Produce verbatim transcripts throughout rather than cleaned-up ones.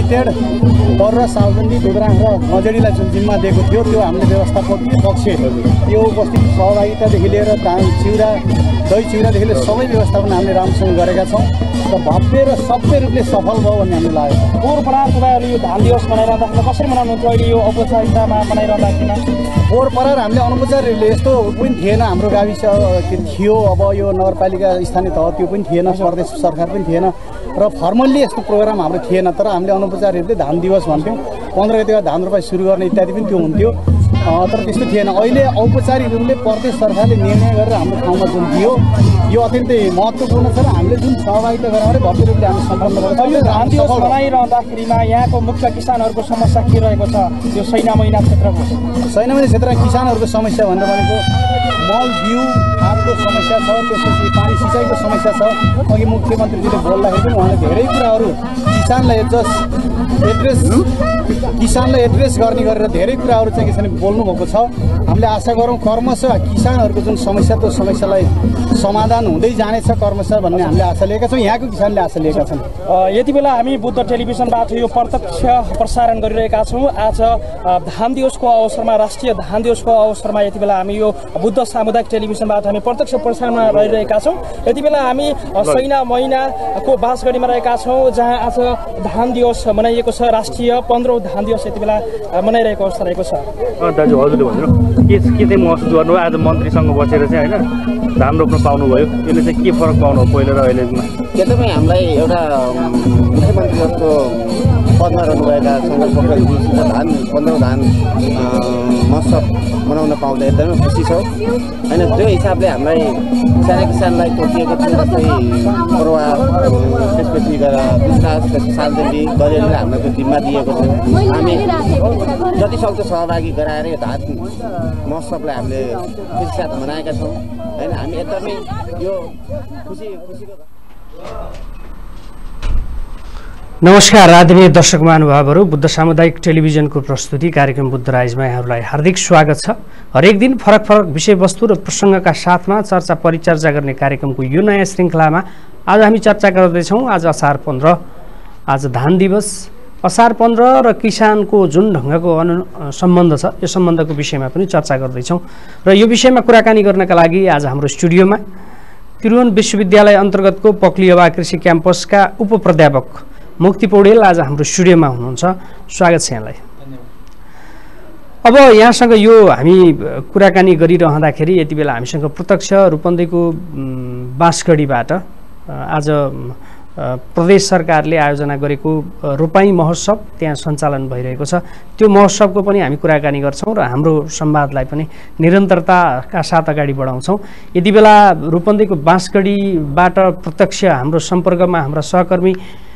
Limited पर र साउजन्दी दोग्राङ र गजडीलाई जुन जिम्मा दिएको थियो त्यो हामीले व्यवस्थापकीय पक्ष यो उपस्थित सहभागितादेखि लिएर धान चिउरा दही चिउरादेखि लिएर सबै व्यवस्थापन हामीले राम्रोसँग गरेका छौँ र भव्य र सभ्य रूपले सफल भयो भन्ने हामीले लाग्यो। पोहोर परार तपाईँहरूले यो धान दिवस मनाइरहँदा कसरी मनाउनुहुन्थ्यो अहिले यो औपचारिकतामा मनाइरहँदाखेरि? पोहोर परार हामीले अनौपचारिक रूपले यस्तो पनि थिएन, हाम्रो गाविस थियो अब यो नगरपालिका स्थानीय तह त्यो पनि थिएन, प्रदेश सरकार पनि थिएन र फर्मल्ली यस्तो प्रोग्राम हाम्रो थिएन। तर हामीले अनौपचारिक रूपले धान दिवस भन्थ्यौँ, पन्ध्र गतिका धान रोपाइ सुरु गर्ने इत्यादि पनि त्यो हुन्थ्यो, तर त्यस्तो थिएन। अहिले औपचारिक रूपले प्रदेश सरकारले निर्णय गरेर हाम्रो ठाउँमा जुन दियो यो अत्यन्तै महत्त्वपूर्ण छ र हामीले जुन सहभागिता गराएर भव्य रूपले हामी सम्पन्न गरेका छौँ। यो धान दिवस मनाइरहँदाखेरिमा यहाँको मुख्य किसानहरूको समस्या के रहेको छ? यो सैना महिना क्षेत्रको सैना महिना क्षेत्रमा किसानहरूको समस्या भनेर भनेको मल बिउ खादको समस्या छ, त्यसपछि पानी सिँचाइको समस्या छ। अघि मुख्यमन्त्रीजीले बोल्दाखेरि पनि उहाँले धेरै कुराहरू किसानलाई एड्रेस एड्रेस किसानलाई एड्रेस गर्ने गरेर धेरै कुराहरू चाहिँ किसानले बोल्नुभएको छ। हामीले आशा गरौँ कर्मशः किसानहरूको जुन समस्या त्यो समस्यालाई समाधान हुँदै जानेछ कर्मशः भन्ने हामीले आशा लिएका छौँ, यहाँको किसानले आशा लिएका छन्। यति बेला हामी बुद्ध टेलिभिजनबाट यो प्रत्यक्ष प्रसारण गरिरहेका छौँ। आज धान दिवसको अवसरमा, राष्ट्रिय धान दिवसको अवसरमा यति बेला हामी यो बुद्ध सामुदायिक टेलिभिजनबाट हामी प्रत्यक्ष प्रसारणमा रहिरहेका छौँ। यति बेला हामी सैना महिनाको बाँसगढीमा रहेका छौँ, जहाँ आज धान दिवस मनाइएको छ। राष्ट्रिय पन्ध्रौँ धान दिवस यति बेला मनाइरहेको अवस्था रहेको छ। दाजु हजुरले भन्नु के के चाहिँ महसुस गर्नु आज मन्त्रीसँग बसेर चाहिँ होइन धान रोप्न पाउनुभयो, यसले चाहिँ के फरक पाउनु हो पहिला र अहिलेमा? एकदमै हामीलाई एउटा मुख्यमन्त्री जस्तो पदमा रहनुभएका शङ्कर पोखरेलजीसित धान पन्ध्रौँ धान महोत्सव मनाउन पाउँदा एकदमै खुसी छौँ होइन। त्यो हिसाबले हामीलाई साना किसानलाई तोकिएको थियो जस्तै परुवा, त्यसपछि गएर विकास, त्यसपछि सालजली गजेलले हामीलाई त्यो जिम्मा दिएको थियो। हामी जति सक्दो सहभागी गराएर यो धान महोत्सवलाई हामीले खुसी साथ मनाएका छौँ होइन। हामी एकदमै यो खुसी खुसीको नमस्कार आदरणीय दर्शक महानुभावहरू, बुद्ध सामुदायिक टेलिभिजनको प्रस्तुति कार्यक्रम बुद्ध राइजमा यहाँहरूलाई हार्दिक स्वागत छ। हरेक दिन फरक फरक विषयवस्तु र प्रसङ्गका साथमा चर्चा परिचर्चा गर्ने कार्यक्रमको यो नयाँ श्रृङ्खलामा आज हामी चर्चा गर्दैछौँ। आज असार पन्ध्र, आज धान दिवस। असार पन्ध्र र किसानको जुन ढङ्गको अनु सम्बन्ध छ यो सम्बन्धको विषयमा पनि चर्चा गर्दैछौँ र यो विषयमा कुराकानी गर्नका लागि आज हाम्रो स्टुडियोमा त्रिभुवन विश्वविद्यालय अन्तर्गतको पक्लियवा कृषि क्याम्पसका उपप्राध्यापक मुक्ति पौडेल आज हाम्रो स्टुडियोमा हुनुहुन्छ। स्वागत छ यहाँलाई। अब यहाँसँग यो हामी कुराकानी गरिरहँदाखेरि यति बेला हामीसँग प्रत्यक्ष रूपन्देहीको बाँसगढीबाट आज प्रदेश सरकारले आयोजना गरेको रोपाई महोत्सव त्यहाँ सञ्चालन भइरहेको छ। त्यो महोत्सवको पनि हामी कुराकानी गर्छौँ र हाम्रो संवादलाई पनि निरन्तरताका साथ अगाडि बढाउँछौँ। यति बेला रूपन्देहीको बाँसगढीबाट प्रत्यक्ष हाम्रो सम्पर्कमा हाम्रा सहकर्मी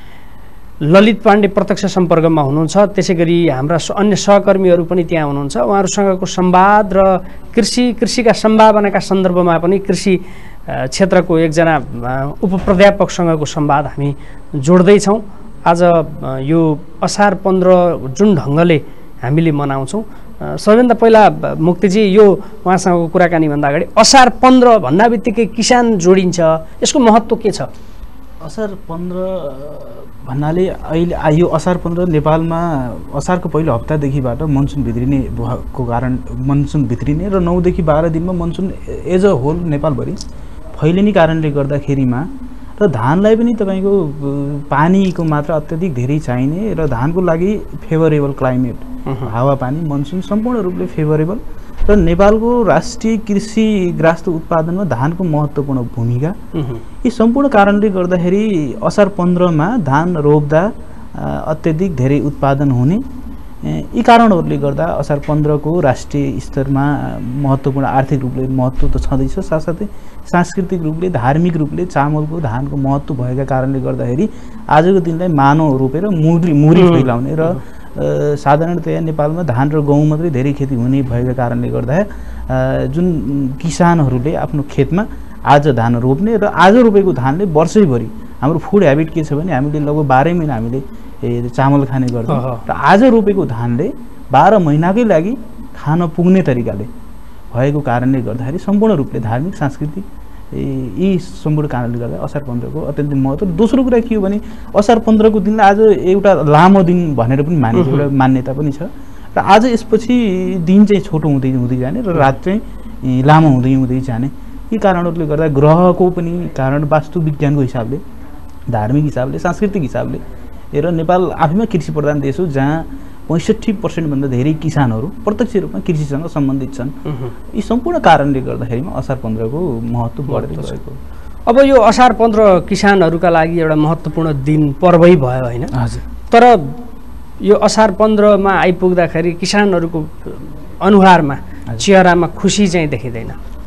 ललित पाण्डे प्रत्यक्ष सम्पर्कमा हुनुहुन्छ। त्यसै गरी हाम्रा अन्य सहकर्मीहरू पनि त्यहाँ हुनुहुन्छ। उहाँहरूसँगको संवाद र कृषि कृषिका सम्भावनाका सन्दर्भमा पनि कृषि क्षेत्रको एकजना उपप्राध्यापकसँगको संवाद हामी जोड्दैछौँ। आज यो असार पन्ध्र जुन ढङ्गले हामीले मनाउँछौँ, सबैभन्दा पहिला मुक्तिजी यो उहाँसँगको कुराकानीभन्दा अगाडि असार पन्ध्र भन्दा बित्तिकै किसान जोडिन्छ, यसको महत्त्व के छ? असार पन्ध्र भन्नाले अहिले यो असार पन्ध्र नेपालमा असारको पहिलो हप्तादेखिबाट मनसुन भित्रिने भएको कारण मनसुन भित्रिने र नौदेखि बाह्र दिनमा मनसुन एज अ होल नेपालभरि फैलिने कारणले गर्दाखेरिमा र धानलाई पनि तपाईँको पानीको मात्रा अत्यधिक धेरै चाहिने र धानको लागि फेभरेबल क्लाइमेट, हावापानी, मनसुन सम्पूर्ण रूपले फेभरेबल र नेपालको राष्ट्रिय कृषि ग्रास्त उत्पादनमा धानको महत्त्वपूर्ण भूमिका, यी सम्पूर्ण कारणले गर्दाखेरि असार पन्ध्रमा धान रोप्दा अत्यधिक धेरै उत्पादन हुने, यी कारणहरूले गर्दा असार पन्ध्रको राष्ट्रिय स्तरमा महत्त्वपूर्ण आर्थिक रूपले महत्त्व त छँदैछ, साथसाथै सांस्कृतिक रूपले धार्मिक रूपले चामलको धानको महत्त्व भएका कारणले गर्दाखेरि आजको दिनलाई मानव रोपेर मुरी मुरी फैलाउने र साधारणतया नेपालमा धान र गहुँ मात्रै धेरै खेती हुने भएका कारणले गर्दा जुन किसानहरूले आफ्नो खेतमा आज धान रोप्ने र आज रोपेको धानले वर्षैभरि हाम्रो फुड ह्याबिट के छ भने हामीले लगभग बाह्रै महिना हामीले चामल खाने गर्छौँ र आज रोपेको धानले बाह्र महिनाकै लागि खान पुग्ने तरिकाले भएको कारणले गर्दाखेरि सम्पूर्ण रूपले धार्मिक सांस्कृतिक यी सम्पूर्ण कारणले गर्दा असार पन्ध्रको अत्यन्तै महत्त्व। दोस्रो कुरा के हो भने असार पन्ध्रको दिनलाई आज एउटा लामो दिन भनेर पनि मानिन्छ, एउटा मान्यता पनि छ र आज यसपछि दिन चाहिँ छोटो हुँदै हुँदै जाने र रात चाहिँ लामो हुँदै हुँदै जाने। यी कारणहरूले गर्दा ग्रहको पनि कारण वास्तु विज्ञानको हिसाबले, धार्मिक हिसाबले, सांस्कृतिक हिसाबले र नेपाल आफैमा कृषि प्रधान देश हो जहाँ पैँसठी पर्सेन्टभन्दा धेरै किसानहरू प्रत्यक्ष रूपमा कृषिसँग सम्बन्धित छन्। यी सम्पूर्ण कारणले गर्दाखेरिमा असार पन्ध्रको महत्त्व बढेर गएको। अब यो असार पन्ध्र किसानहरूका लागि एउटा महत्त्वपूर्ण दिन पर्वै भयो होइन? हजुर। तर यो असार पन्ध्रमा आइपुग्दाखेरि किसानहरूको अनुहारमा, चेहरामा खुसी चाहिँ देखिँदैन।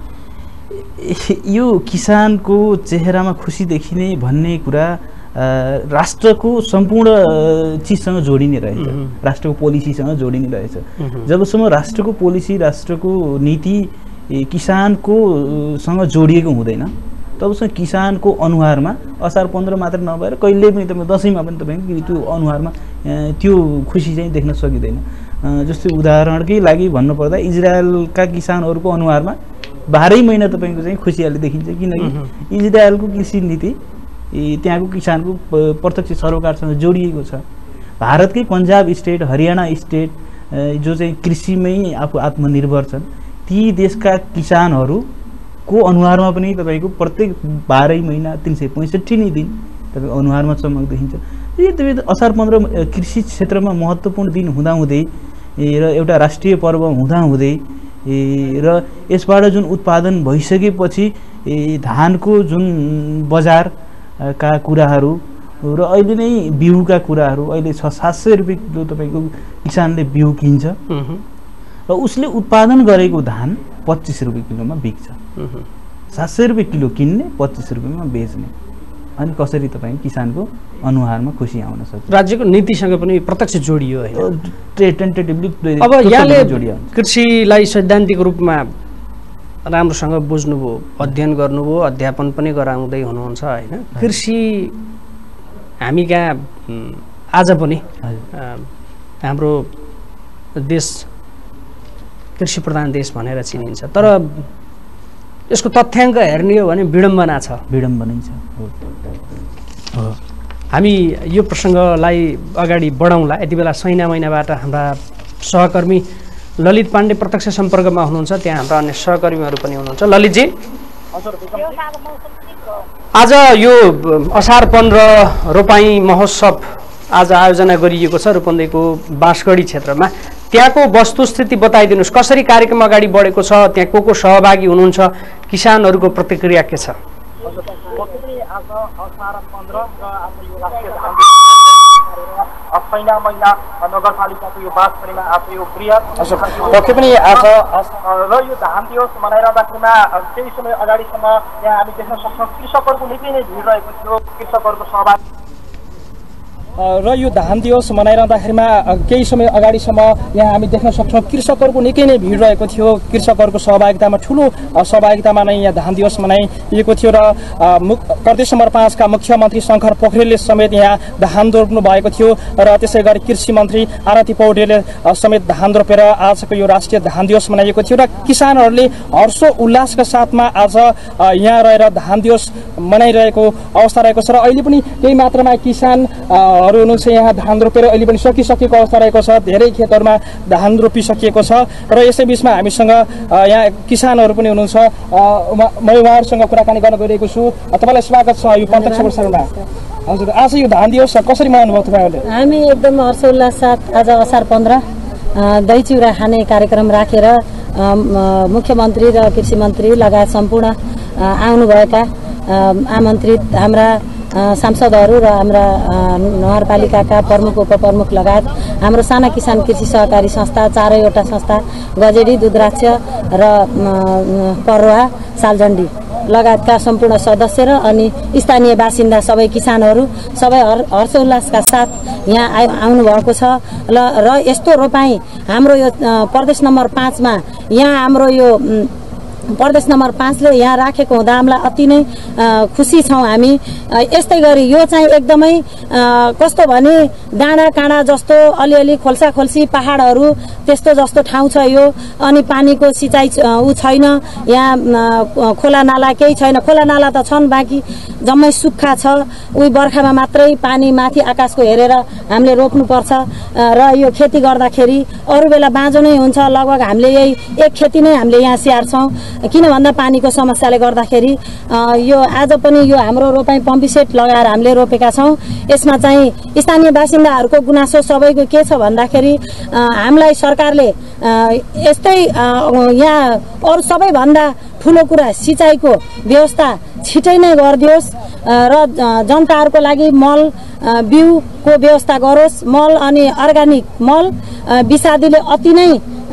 यो किसानको चेहरामा खुसी देखिने भन्ने कुरा राष्ट्रको सम्पूर्ण चिजसँग जोडिने रहेछ, राष्ट्रको पोलिसीसँग जोडिने रहेछ। जबसम्म राष्ट्रको पोलिसी, राष्ट्रको नीति किसानको सँग जोडिएको हुँदैन तबसम्म किसानको अनुहारमा असार पन्ध्र मात्र नभएर कहिले पनि तपाईँ दसैँमा पनि तपाईँको त्यो अनुहारमा त्यो खुसी चाहिँ देख्न सकिँदैन। जस्तै उदाहरणकै लागि भन्नुपर्दा इजरायलका किसानहरूको अनुहारमा बाह्रै महिना तपाईँको चाहिँ खुसियाली देखिन्छ, किनकि इजरायलको कृषि नीति त्यहाँको किसानको प्रत्यक्ष सरोकारसँग जोडिएको छ। भारतकै पन्जाब स्टेट, हरियाणा स्टेट जो चाहिँ कृषिमै आफू आत्मनिर्भर छन् ती देशका किसानहरूको अनुहारमा पनि तपाईँको प्रत्येक बाह्रै महिना तिन सय पैँसठी नै दिन तपाईँको अनुहारमा चमक देखिन्छ। यो तपाईँ असार पन्ध्र कृषि क्षेत्रमा महत्त्वपूर्ण दिन हुँदाहुँदै र एउटा राष्ट्रिय पर्व हुँदाहुँदै र यसबाट जुन उत्पादन भइसकेपछि धानको जुन बजार का कुराहरू र अहिले नै बिउका कुराहरू, अहिले छ सात सय रुपियाँ किलो तपाईँको किसानले बिउ किन्छ र उसले उत्पादन गरेको धान पच्चिस रुपियाँ किलोमा बिक्छ। सात सय रुपियाँ किलो किन्ने, पच्चिस रुपियाँमा बेच्ने। अनि कसरी तपाईँ किसानको अनुहारमा खुसी आउन सक्छ? राज्यको नीतिसँग पनि प्रत्यक्ष जोडियो होइन? टेन्टेटिभली अब यहाँले कृषिलाई सैद्धान्तिक रूपमा राम्रोसँग बुझ्नुभयो, अध्ययन गर्नुभयो, अध्यापन पनि गराउँदै हुनुहुन्छ होइन? कृषि हामी कहाँ आज पनि हाम्रो देश कृषि प्रधान देश भनेर चिनिन्छ, तर यसको तथ्याङ्क हेर्ने हो भने विडम्बना छ। विडम्बनै छ। हामी यो प्रसङ्गलाई अगाडि बढाउँला। यति बेला सैना महिनाबाट हाम्रा सहकर्मी ललित पाण्डे प्रत्यक्ष सम्पर्कमा हुनुहुन्छ, त्यहाँ हाम्रा अन्य सहकर्मीहरू पनि हुनुहुन्छ। ललितजी, आज यो असार पन्ध्र रोपाइँ महोत्सव आज आयोजना गरिएको छ रूपन्देहीको बाँसगढी क्षेत्रमा। त्यहाँको वस्तुस्थिति बताइदिनुहोस्, कसरी कार्यक्रम अगाडि बढेको छ, त्यहाँ को को सहभागी हुनुहुन्छ, किसानहरूको प्रतिक्रिया के छ? सैना महिना नगरपालिकाको यो बाँसगढीमा आज यो बृहत पक्कै पनि आज र यो धान दिवस मनाइरहँदाखेरिमा केही समय अगाडिसम्म यहाँ हामी देख्न सक्छौँ कृषकहरूको निकै नै भिड रहेको थियो। कृषकहरूको सहभाग र यो धान दिवस मनाइरहँदाखेरिमा केही समय अगाडिसम्म यहाँ हामी देख्न सक्छौँ कृषकहरूको निकै नै भिड रहेको थियो। कृषकहरूको सहभागितामा ठुलो सहभागितामा नै यहाँ धान दिवस मनाइएको थियो र प्रदेश नम्बर पाँचका मुख्यमन्त्री शङ्कर पोखरेलले समेत यहाँ धान रोप्नु भएको थियो र त्यसै गरी कृषि मन्त्री आरती पौडेलले समेत धान रोपेर आजको यो राष्ट्रिय धान दिवस मनाइएको थियो र किसानहरूले हर्षो उल्लासका साथमा आज यहाँ रहेर धान दिवस मनाइरहेको अवस्था रहेको छ र अहिले पनि केही मात्रामा किसान हरू हुनुहुन्छ यहाँ धान रोपेर अहिले पनि सकिसकेको अवस्था रहेको छ। धेरै खेतहरूमा धान रोपिसकिएको छ र यसै बिचमा हामीसँग यहाँ किसानहरू पनि हुनुहुन्छ। म उहाँहरूसँग कुराकानी गर्न गइरहेको छु। तपाईँलाई स्वागत छ यो प्रत्यक्ष प्रसारणमा। हजुर, आज यो धान दिवस कसरी मनाउनु भयो तपाईँहरूले? हामी एकदम हर्षोल्लास साथ आज असार पन्ध्र दही चिउरा खाने कार्यक्रम राखेर मुख्यमन्त्री र कृषि मन्त्री लगायत सम्पूर्ण आउनुभएका आमन्त्रित हाम्रा सांसदहरू र हाम्रा नगरपालिकाका प्रमुख उपप्रमुख लगायत हाम्रो साना किसान कृषि सहकारी संस्था, चारैवटा संस्था, गजेडी, दुधराक्ष र परुवा, सालजण्डी लगायतका सम्पूर्ण सदस्य र अनि स्थानीय बासिन्दा सबै किसानहरू सबै हर हर्षोल्लासका साथ यहाँ आइ आउनुभएको छ। ल र यस्तो रोपाइँ हाम्रो यो प्रदेश नम्बर पाँचमा यहाँ हाम्रो यो प्रदेश नम्बर पाँचले यहाँ राखेको हुँदा हामीलाई अति नै खुसी छौँ हामी। यस्तै गरी यो चाहिँ एकदमै कस्तो भने डाँडा काँडा जस्तो अलिअलि खोल्सा खोल्सी पहाडहरू त्यस्तो जस्तो ठाउँ छ यो। अनि पानीको सिँचाइ ऊ छैन यहाँ, खोला नाला केही छैन। खोला नाला त छन्, बाँकी जम्मै सुक्खा छ। उही बर्खामा मात्रै पानी माथि आकाशको हेरेर हामीले रोप्नुपर्छ र यो खेती गर्दाखेरि अरू बेला बाँझो नै हुन्छ। लगभग हामीले यही एक खेती नै हामीले यहाँ स्याहार्छौँ, किन भन्दा पानीको समस्याले गर्दाखेरि। यो आज पनि यो हाम्रो रोपाई पम्पी सेट लगाएर हामीले रोपेका छौँ। यसमा चाहिँ स्थानीय बासिन्दाहरूको गुनासो सबैको के छ भन्दाखेरि हामीलाई सरकारले यस्तै यहाँ अरू सबैभन्दा ठुलो कुरा सिँचाइको व्यवस्था छिटै नै गरिदियोस् र जनताहरूको लागि मल बिउको व्यवस्था गरोस्। मल अनि अर्ग्यानिक मल विषादीले अति नै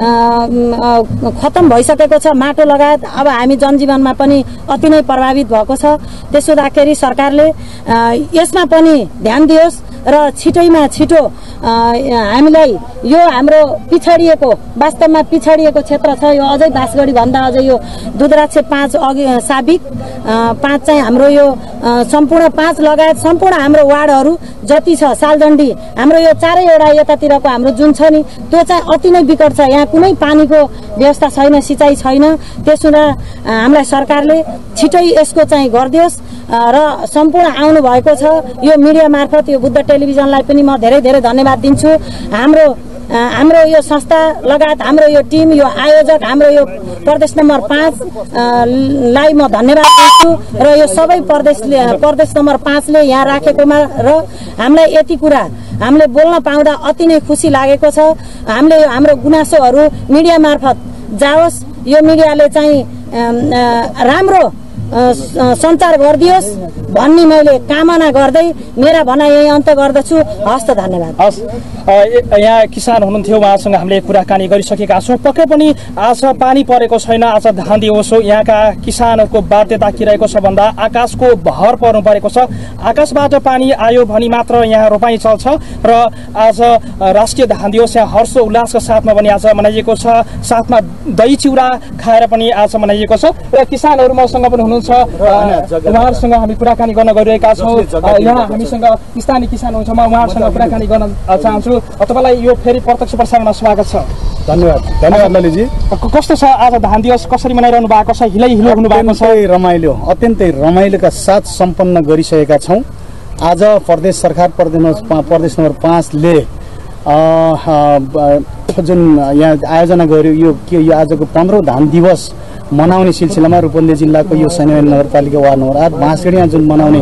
खतम भइसकेको छ माटो लगायत। अब हामी जनजीवनमा पनि अति नै प्रभावित भएको छ। त्यसो हुँदाखेरि सरकारले यसमा पनि ध्यान दियोस् र छिटैमा छिटो हामीलाई यो हाम्रो पिछडिएको वास्तवमा पिछडिएको क्षेत्र छ यो। अझै बाँसगढी भन्दा अझै यो दुधराक्ष पाँच अघि साबिक पाँच चाहिँ हाम्रो यो सम्पूर्ण पाँच लगायत सम्पूर्ण हाम्रो वार्डहरू जति छ सालदण्डी हाम्रो यो चारैवटा यतातिरको हाम्रो जुन छ नि त्यो चाहिँ अति नै विकट छ। यहाँ कुनै पानीको व्यवस्था छैन, सिँचाइ छैन। त्यसो हुँदा हामीलाई सरकारले छिटै यसको चाहिँ गरिदियोस् र सम्पूर्ण आउनु भएको छ यो मिडिया मार्फत यो बुद्ध टेलिभिजनलाई पनि म धेरै धेरै धन्यवाद दिन्छु। हाम्रो हाम्रो यो संस्था लगायत हाम्रो यो टिम, यो आयोजक, हाम्रो यो प्रदेश नम्बर पाँच लाई म धन्यवाद दिन्छु र यो सबै प्रदेशले प्रदेश नम्बर पाँचले यहाँ राखेकोमा र हामीलाई यति कुरा हामीले बोल्न पाउँदा अति नै खुसी लागेको छ। हामीले हाम्रो गुनासोहरू मिडिया मार्फत जाओस्, यो मिडियाले चाहिँ राम्रो सञ्चार गरिदियोस् भन्ने मैले कामना गर्दै मेरा भनाइ यही अन्त गर्दछु। हस् त, धन्यवाद। हस्, यहाँ किसान हुनुहुन्थ्यो, उहाँसँग हामीले कुराकानी गरिसकेका छौँ। पक्कै पनि आज पानी परेको छैन, आज धान दिवस हो। यहाँका किसानहरूको बाध्यता के रहेको छ भन्दा आकाशको भर पर्नु परेको छ। आकाशबाट पानी आयो भने मात्र यहाँ रोपाइँ चल्छ र आज राष्ट्रिय धान दिवस यहाँ हर्ष उल्लासका साथमा पनि आज मनाइएको छ। साथमा दही चिउरा खाएर पनि आज मनाइएको छ र किसानहरू मसँग पनि हुनुहुन्छ, उहाँहरूसँग हामी कुराकानी गर्न गइरहेका छौँ। यहाँ हामीसँग स्थानीय किसान हुनुहुन्छ, म उहाँहरूसँग कुराकानी गर्न चाहन्छु। तपाईँलाई यो फेरि प्रत्यक्ष प्रसारणमा स्वागत छ। धन्यवाद। धन्यवाद ललितजी। कस्तो छ आज धान दिवस, कसरी मनाइरहनु भएको छ? हिलै हिलो हुनु भएको छ? रमाइलो, अत्यन्तै रमाइलोका साथ सम्पन्न गरिसकेका छौँ। आज प्रदेश सरकार प्रदेश प्रदेश नम्बर पाँचले जुन यहाँ आयोजना गर्यो यो के यो आजको पन्ध्रौँ धान दिवस मनाउने सिलसिलामा रूपन्देही जिल्लाको यो सैन्यवाहिनी नगरपालिका वार्ड नम्बर आठ बाँसगढीमा जुन मनाउने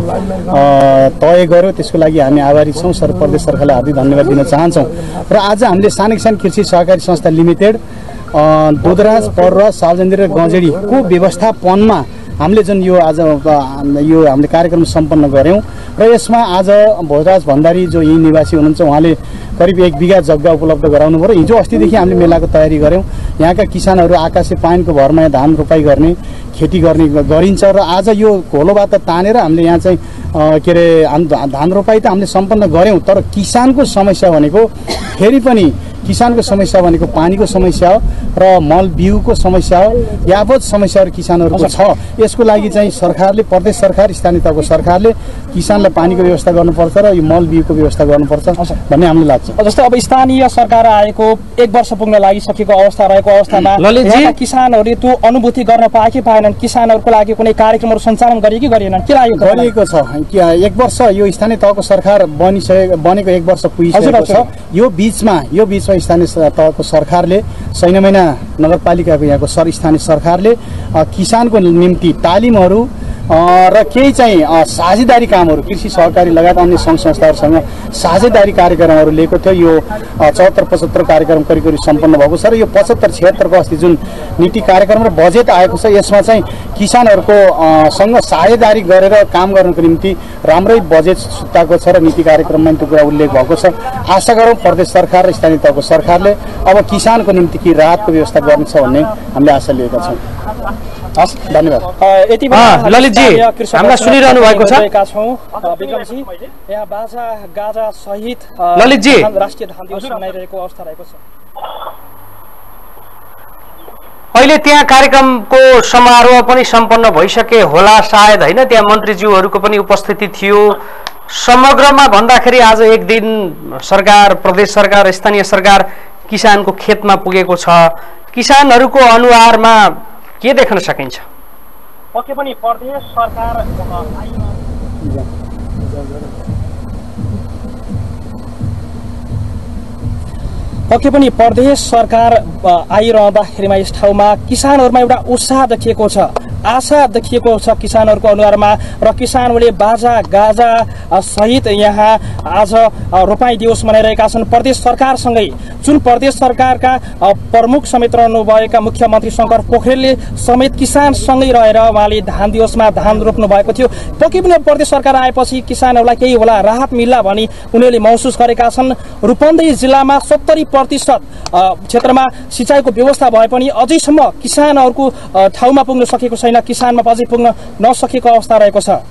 तय गर्यो त्यसको लागि हामी आभारी छौँ। सर प्रदेश सरकारलाई हार्दिक धन्यवाद दिन चाहन्छौँ। र आज हामीले सानो किसान कृषि सहकारी संस्था लिमिटेड दुधराज पर्व सालजन्दी र गजेडीको व्यवस्थापनमा हामीले जुन यो आज यो हामीले कार्यक्रम सम्पन्न गऱ्यौँ र यसमा आज भोजराज भण्डारी जो यही निवासी हुनुहुन्छ उहाँले करिब एक बिघा जग्गा उपलब्ध गराउनु पर्यो। हिजो अस्तिदेखि हामीले मेलाको तयारी गऱ्यौँ। यहाँका किसानहरू आकाशे पानीको भरमा यहाँ धान रोपाई गर्ने खेती गर्ने गरिन्छ र आज यो घोलोबाट तानेर हामीले यहाँ चाहिँ के अरे धान रोपाई त हामीले सम्पन्न गऱ्यौँ। तर किसानको समस्या भनेको फेरि पनि किसानको समस्या भनेको पानीको समस्या हो र मल बिउको समस्या हो। यावत समस्याहरू किसानहरूको छ। यसको लागि चाहिँ सरकारले, प्रदेश सरकार, स्थानीय तहको सरकारले किसानलाई पानीको व्यवस्था गर्नुपर्छ र यो मल बिउको व्यवस्था गर्नुपर्छ भन्ने हामीलाई लाग्छ। जस्तो अब स्थानीय सरकार आएको एक वर्ष पुग्न लागिसकेको अवस्था रहेको अवस्थामा यहाँका किसानहरूले त्यो अनुभूति गर्न पाए कि पाएनन्? किसानहरूको लागि कुनै कार्यक्रमहरू सञ्चालन गरियो कि गरिएनन्? के लाग्यो? गरिएको छ। एक वर्ष यो स्थानीय तहको सरकार बनिसके बनेको एक वर्ष पुगिसकेको छ। यो बिचमा यो बिचमा स्थानीय तहको सरकारले सैन्यवाहिनी नगरपालिकाको यहाँको सर स्थानीय सरकारले किसानको निम्ति तालिमहरू र केही चाहिँ साझेदारी कामहरू कृषि सहकारी लगायत अन्य सङ्घ संस्थाहरूसँग साझेदारी कार्यक्रमहरू लिएको थियो। यो चौहत्तर पचहत्तर कार्यक्रम करिब करिब सम्पन्न भएको छ र यो पचहत्तर छिहत्तरको अस्ति जुन नीति कार्यक्रम र बजेट आएको छ यसमा चाहिँ किसानहरूको सँग साझेदारी गरेर काम गर्नको निम्ति राम्रै बजेट सुत्ताएको छ र नीति कार्यक्रममा त्यो कुरा उल्लेख भएको छ। आशा गरौँ प्रदेश सरकार र स्थानीय तहको सरकारले अब किसानको निम्ति के राहतको व्यवस्था गर्नेछ भन्ने हामीले आशा लिएका छौँ। हस्, धन्यवाद। यति बेला ललितजी हामीलाई सुनिरहनु भएको छ। विक्रमजी, यहाँ बाजा गाजा सहित ललितजी राष्ट्रिय धान दिवस मनाइरहेको अवस्था रहेको छ। अहिले त्यहाँ कार्यक्रमको समारोह पनि सम्पन्न भइसके होला सायद होइन, त्यहाँ मन्त्रीज्यूहरूको पनि उपस्थिति थियो। समग्रमा भन्दाखेरि आज एक दिन सरकार, प्रदेश सरकार, स्थानीय सरकार किसानको खेतमा पुगेको छ। किसानहरूको अनुहारमा के देख्न सकिन्छ? पक्कै पनि प्रदेश सरकार पक्कै पनि प्रदेश सरकार आइरहँदाखेरिमा यस ठाउँमा किसानहरूमा एउटा उत्साह देखिएको छ, आशा देखिएको छ किसानहरूको अनुहारमा र किसानहरूले बाजा गाजा सहित यहाँ आज रोपाई दिवस मनाइरहेका छन्। प्रदेश सरकारसँगै जुन प्रदेश सरकारका प्रमुख समेत रहनुभएका मुख्यमन्त्री शङ्कर पोखरेलले समेत किसानसँगै रहेर उहाँले धान दिवसमा धान रोप्नु भएको थियो। पक्कै पनि प्रदेश सरकार आएपछि किसानहरूलाई केही होला राहत मिल्ला भनी उनीहरूले महसुस गरेका छन्। रूपन्देही जिल्लामा सत्तरी प्रतिशत क्षेत्रमा सिँचाइको व्यवस्था भए पनि अझैसम्म किसानहरूको ठाउँमा पुग्न सकेको छैन, किसानमा अझै पुग्न नसकेको अवस्था रहेको छ।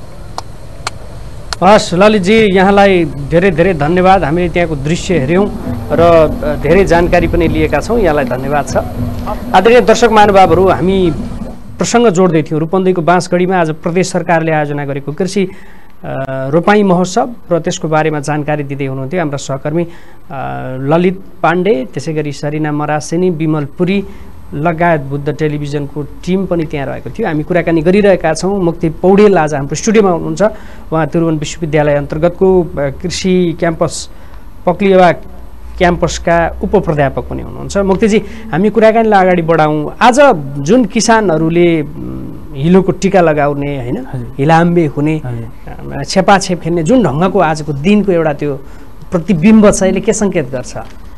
हस् ललितजी, यहाँलाई धेरै धेरै धन्यवाद। हामीले त्यहाँको दृश्य हेऱ्यौँ र धेरै जानकारी पनि लिएका छौँ, यहाँलाई धन्यवाद छ। आदरणीय दर्शक महानुभावहरू, हामी प्रसङ्ग जोड्दै थियौँ रूपन्देहीको बाँसगढीमा आज प्रदेश सरकारले आयोजना गरेको कृषि रोपाई महोत्सव र त्यसको बारेमा जानकारी दिँदै हुनुहुन्थ्यो हाम्रा सहकर्मी ललित पाण्डे, त्यसै गरी सरिना मरासेनी, विमल पुरी लगायत बुद्ध टेलिभिजनको टिम पनि त्यहाँ रहेको थियो। हामी कुराकानी गरिरहेका छौँ। मुक्ति पौडेल आज हाम्रो स्टुडियोमा हुनुहुन्छ। उहाँ त्रिभुवन विश्वविद्यालय अन्तर्गतको कृषि क्याम्पस पक्लिवा क्याम्पसका उपप्राध्यापक पनि हुनुहुन्छ। मुक्तिजी, हामी कुराकानीलाई अगाडि बढाउँ। आज जुन किसानहरूले हिलोको टिका लगाउने होइन, हिलाम्बे हुने, छेपाछेप खेल्ने जुन ढङ्गको आजको दिनको एउटा त्यो प्रतिबिम्ब छ, यसले के सङ्केत गर्छ?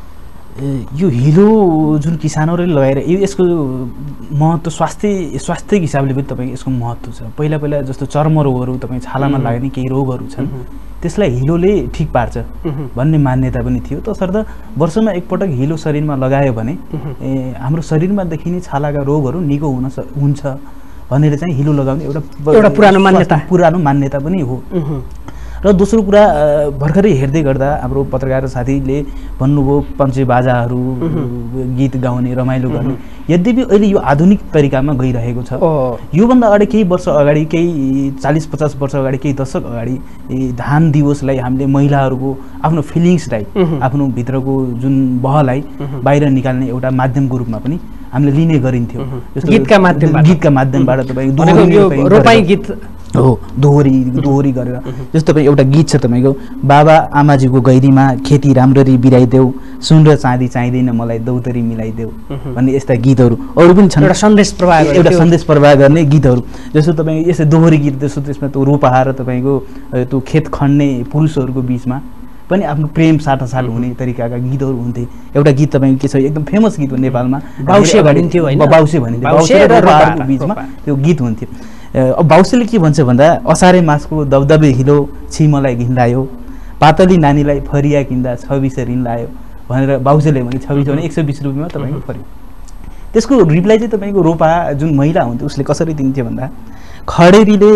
यो हिलो जुन किसानहरूले लगाएर यसको महत्त्व स्वास्थ्य स्वास्थ्यको हिसाबले पनि तपाईँको यसको महत्त्व छ। पहिला पहिला जस्तो चर्म रोगहरू, तपाईँ छालामा लाग्ने केही रोगहरू छन्, त्यसलाई हिलोले ठिक पार्छ भन्ने मान्यता पनि थियो। तसर्थ वर्षमा एकपटक हिलो शरीरमा लगायो भने हाम्रो शरीरमा देखिने छालाका रोगहरू निको हुन हुन्छ भनेर चाहिँ हिलो लगाउने एउटा एउटा पुरानो मान्यता पुरानो मान्यता पनि हो। र दोस्रो कुरा, भर्खरै हेर्दै गर्दा हाम्रो पत्रकार साथीले भन्नुभयो पञ्चे बाजाहरू, गीत गाउने, रमाइलो गर्ने। यद्यपि अहिले यो आधुनिक तरिकामा गइरहेको छ। योभन्दा अगाडि केही वर्ष अगाडि, केही चालिस पचास वर्ष अगाडि, केही दशक अगाडि धान दिवसलाई हामीले महिलाहरूको आफ्नो फिलिङ्सलाई, आफ्नो भित्रको जुन बहलाई बाहिर निकाल्ने एउटा माध्यमको रूपमा पनि हामीले लिने गरिन्थ्यो। गीतका माध्यमबाट गीतका माध्यमबाट तपाईँ रोपाई गीत हो, दोहोरी दोहोरी गरेर। जस्तो तपाईँ एउटा गीत छ तपाईँको, बाबा आमाजीको गैरीमा खेती राम्ररी बिराइदेऊ, सुन र चाँदी चाहिँदैन मलाई दौतरी मिलाइदेऊ भन्ने यस्ता गीतहरू अरू पनि छन्। एउटा सन्देश प्रवाह एउटा सन्देश प्रवाह गर्ने गीतहरू। जस्तो तपाईँ यसो दोहोरी गीत, जस्तो त्यसमा त्यो रोपाहा र तपाईँको त्यो खेत खन्ने पुरुषहरूको बिचमा पनि आफ्नो प्रेम साटासाट हुने तरिकाका गीतहरू हुन्थे। एउटा गीत तपाईँको के छ, एकदम फेमस गीत हो नेपालमा, बाउसे भनिन्थ्यो होइन, बाउसे भनिन्थ्यो, बाउसे र रोपाहाको बिचमा त्यो गीत हुन्थ्यो। अब बाउसेले के भन्छ भन्दा, असारे मासको दबदबे हिलो छिमलाई घिन्डायो, पातली नानीलाई फरिया किन्दा छब्बिस ऋण लायो भनेर बाउसेले भने छब्बिस भने एक सय बिस रुपियाँमा तपाईँको फर्यो। त्यसको रिप्लाई चाहिँ तपाईँको रोपा जुन महिला हुन्थ्यो उसले कसरी दिन्थ्यो भन्दा, खडेरीले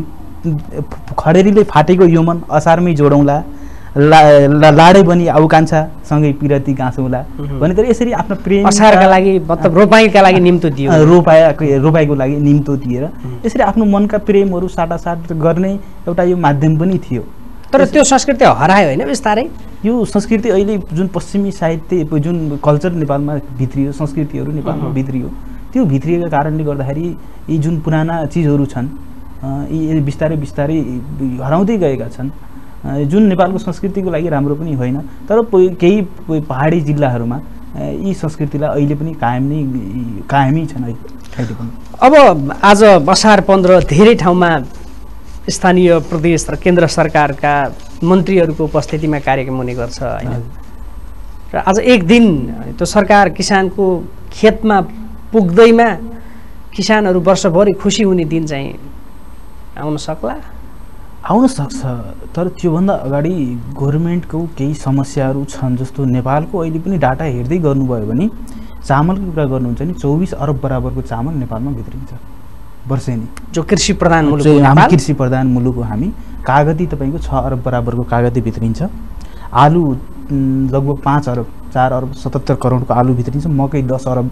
खडेरीले फाटेको यो मन असारमै जोडौँला, ला लाडै बनी आउ कान्छा सँगै पिरती गाँसौँला भनेर यसरी आफ्नो प्रेम असारका लागि मतलब रोपाईका लागि निम्तो दियो, रोपाईको रोपाईको लागि निम्तो दिएर यसरी आफ्नो मनका प्रेमहरू साटासाट गर्ने एउटा यो माध्यम पनि थियो। तर त्यो संस्कृति हरायो होइन बिस्तारै? यो संस्कृति अहिले जुन पश्चिमी साहित्य, जुन कल्चर नेपालमा भित्रियो, संस्कृतिहरू नेपालमा भित्रियो, त्यो भित्रिएका कारणले गर्दाखेरि यी जुन पुराना चिजहरू छन् यी बिस्तारै बिस्तारै हराउँदै गएका छन्, जुन नेपालको संस्कृतिको लागि राम्रो पनि होइन। तर केही पहाडी जिल्लाहरूमा यी संस्कृतिलाई अहिले पनि कायम नै कायमै छन् अहिले पनि। अब आज असार पन्ध्र धेरै ठाउँमा स्थानीय प्रदेश र केन्द्र सरकारका मन्त्रीहरूको उपस्थितिमा कार्यक्रम हुने गर्छ होइन, र आज एक दिन त्यो सरकार किसानको खेतमा पुग्दैमा किसानहरू वर्षभरि खुसी हुने दिन चाहिँ आउन सक्ला? आउन सक्छ, तर त्योभन्दा अगाडि गभर्मेन्टको केही समस्याहरू छन्। जस्तो नेपालको अहिले पनि डाटा हेर्दै गर्नुभयो भने चामलको कुरा गर्नुहुन्छ नि, चौबिस अरब बराबरको चामल नेपालमा भित्रिन्छ वर्षेनी, जो कृषि प्रधान मुलुक हो। हामी कृषि प्रधान मुलुक हो। हामी कागती तपाईँको छ अरब बराबरको कागती भित्रिन्छ, आलु लगभग पाँच अरब चार अरब सतहत्तर करोडको आलु भित्रिन्छ, मकै दस अरब